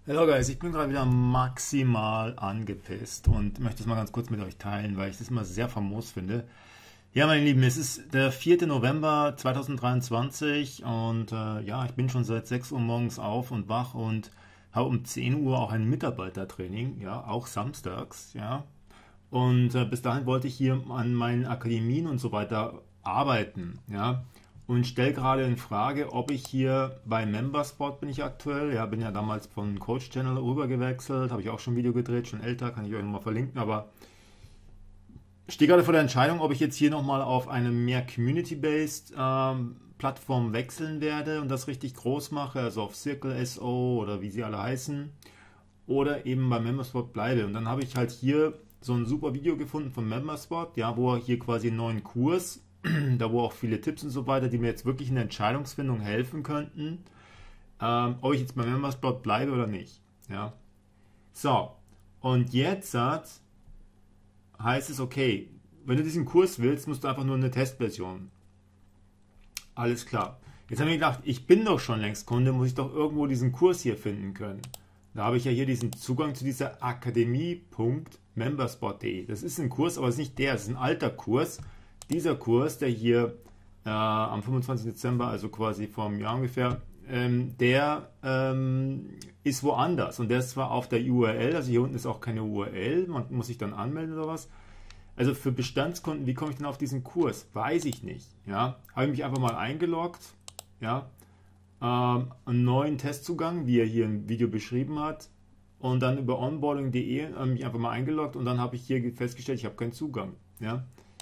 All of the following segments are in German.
Hallo Guys, ich bin gerade wieder maximal angepisst und möchte es mal ganz kurz mit euch teilen, weil ich das immer sehr famos finde. Ja, meine Lieben, es ist der 4. November 2023 und ja, ich bin schon seit 6 Uhr morgens auf und wach und habe um 10 Uhr auch ein Mitarbeitertraining, ja, auch samstags, ja. Und bis dahin wollte ich hier an meinen Akademien und so weiter arbeiten, ja. Und stelle gerade in Frage, ob ich hier bei Memberspot bin ich aktuell. Ja, bin ja damals von Coach Channel rüber gewechselt, habe ich auch schon ein Video gedreht, schon älter, kann ich euch nochmal verlinken. Aber stehe gerade vor der Entscheidung, ob ich jetzt hier nochmal auf eine mehr Community-based Plattform wechseln werde und das richtig groß mache, also auf Circle SO oder wie sie alle heißen, oder eben bei Memberspot bleibe. Und dann habe ich halt hier so ein super Video gefunden von Memberspot, ja, wo er hier quasi einen neuen Kurs, da wo auch viele Tipps und so weiter, die mir jetzt wirklich in der Entscheidungsfindung helfen könnten, ob ich jetzt bei Memberspot bleibe oder nicht. Ja. So, und jetzt heißt es, okay, wenn du diesen Kurs willst, musst du einfach nur eine Testversion. Alles klar. Jetzt habe ich gedacht, ich bin doch schon längst Kunde, muss ich doch irgendwo diesen Kurs hier finden können. Da habe ich ja hier diesen Zugang zu dieser akademie.memberspot.de. Das ist ein Kurs, aber es ist nicht der, es ist ein alter Kurs. Dieser Kurs, der hier am 25. Dezember, also quasi vor einem Jahr ungefähr, der ist woanders. Und der ist zwar auf der URL, also hier unten ist auch keine URL, man muss sich dann anmelden oder was. Also für Bestandskunden, wie komme ich denn auf diesen Kurs? Weiß ich nicht. Ja? Habe ich mich einfach mal eingeloggt, ja? Einen neuen Testzugang, wie er hier im Video beschrieben hat. Und dann über onboarding.de mich einfach mal eingeloggt und dann habe ich hier festgestellt, ich habe keinen Zugang. Ja?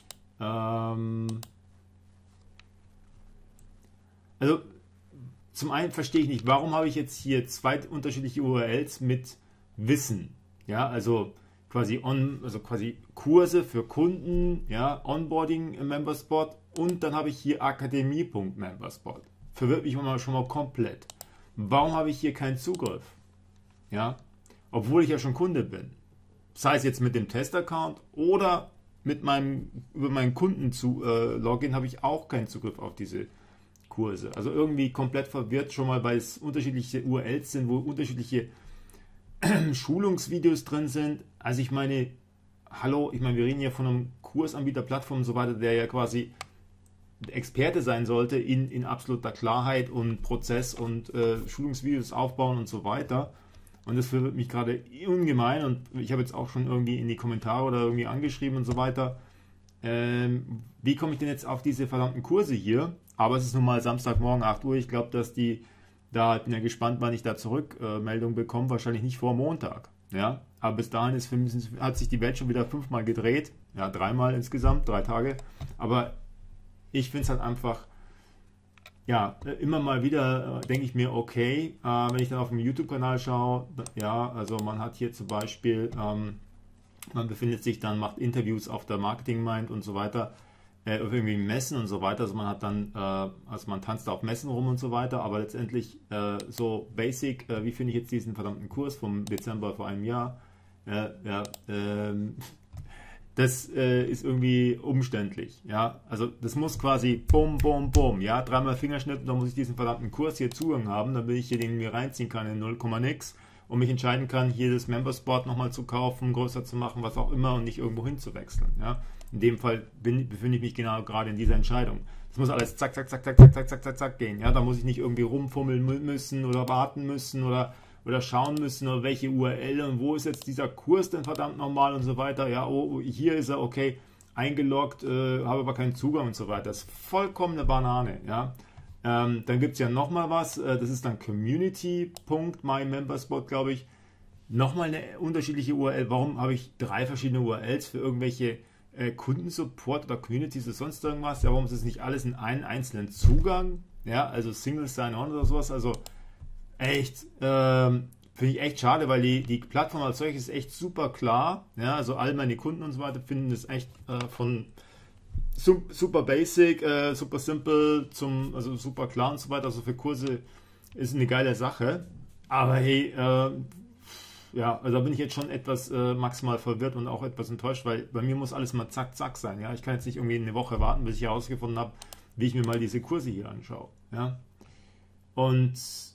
Also zum einen verstehe ich nicht, warum habe ich jetzt hier zwei unterschiedliche URLs mit Wissen, ja, also quasi Kurse für Kunden, ja, Onboarding im Memberspot und dann habe ich hier akademie.memberspot. Verwirrt mich schon mal komplett. Warum habe ich hier keinen Zugriff? Ja, obwohl ich ja schon Kunde bin. Sei es jetzt mit dem Testaccount oder über meinen Kunden zu Login habe ich auch keinen Zugriff auf diese Kurse. Also irgendwie komplett verwirrt schon mal, weil es unterschiedliche URLs sind, wo unterschiedliche Schulungsvideos drin sind. Also ich meine, hallo, ich meine, wir reden ja von einem Kursanbieter, Plattform und so weiter, der ja quasi Experte sein sollte in absoluter Klarheit und Prozess und Schulungsvideos aufbauen und so weiter. Und das verwirrt mich gerade ungemein und ich habe jetzt auch schon irgendwie in die Kommentare oder irgendwie angeschrieben und so weiter. Wie komme ich denn jetzt auf diese verdammten Kurse hier? Aber es ist nun mal Samstagmorgen 8 Uhr. Ich glaube, dass bin ja gespannt, wann ich da Zurückmeldung bekomme. Wahrscheinlich nicht vor Montag. Ja? Aber bis dahin hat sich die Welt schon wieder 5-mal gedreht. Ja, 3-mal insgesamt, 3 Tage. Aber ich finde es halt einfach, ja, immer mal wieder denke ich mir, okay, wenn ich dann auf dem YouTube-Kanal schaue, ja, also man hat hier zum Beispiel, man befindet sich dann, macht Interviews auf der Marketing Mind und so weiter, auf irgendwie Messen und so weiter, also man hat dann, also man tanzt auf Messen rum und so weiter, aber letztendlich so basic, wie finde ich jetzt diesen verdammten Kurs vom Dezember vor einem Jahr, ja, das ist irgendwie umständlich, ja, also das muss quasi bum, bum, bum, ja, 3-mal Fingerschnitt, dann muss ich diesen verdammten Kurs hier Zugang haben, damit ich hier den mir reinziehen kann in 0, nix und mich entscheiden kann, hier das Memberspot nochmal zu kaufen, größer zu machen, was auch immer und nicht irgendwo hinzuwechseln, ja. In dem Fall befinde ich mich genau gerade in dieser Entscheidung. Das muss alles zack, zack, zack, zack, zack, zack, zack, zack, zack gehen, ja, da muss ich nicht irgendwie rumfummeln müssen oder warten müssen oder schauen müssen, oder welche URL und wo ist jetzt dieser Kurs denn verdammt nochmal und so weiter. Ja, oh, hier ist er, okay, eingeloggt, habe aber keinen Zugang und so weiter. Das ist vollkommen eine Banane. Ja. Dann gibt es ja nochmal was, das ist dann community.mymemberspot, glaube ich. Nochmal eine unterschiedliche URL. Warum habe ich 3 verschiedene URLs für irgendwelche Kundensupport oder Communities oder sonst irgendwas? Ja, warum ist es nicht alles in einen einzelnen Zugang? Ja, also Single Sign-On oder sowas, also echt, finde ich echt schade, weil die Plattform als solches ist echt super klar. Ja, also all meine Kunden und so weiter finden das echt von super basic, super simple also super klar und so weiter. Also für Kurse ist eine geile Sache. Aber hey, ja, also da bin ich jetzt schon etwas maximal verwirrt und auch etwas enttäuscht, weil bei mir muss alles mal zack, zack sein. Ja, ich kann jetzt nicht irgendwie eine Woche warten, bis ich herausgefunden habe, wie ich mir mal diese Kurse hier anschaue. Ja, und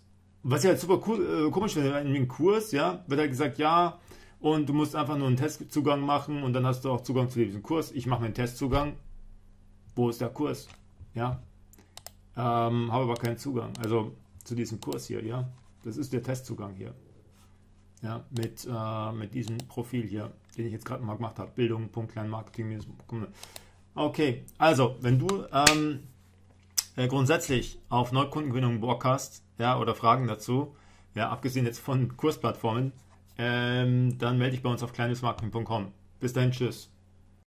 was ich halt super cool, komisch finde, in dem Kurs, ja, wird halt gesagt, ja, und du musst einfach nur einen Testzugang machen und dann hast du auch Zugang zu diesem Kurs. Ich mache meinen Testzugang. Wo ist der Kurs? Ja, habe aber keinen Zugang. Also zu diesem Kurs hier, ja. Das ist der Testzugang hier. Ja, mit diesem Profil hier, den ich jetzt gerade mal gemacht habe. Bildung.kleinmarketing. Okay, also, wenn du grundsätzlich auf Neukundengewinnung Bock hast, ja, oder Fragen dazu, ja, abgesehen jetzt von Kursplattformen, dann melde dich bei uns auf kleinesmarketing.com. Bis dahin, tschüss.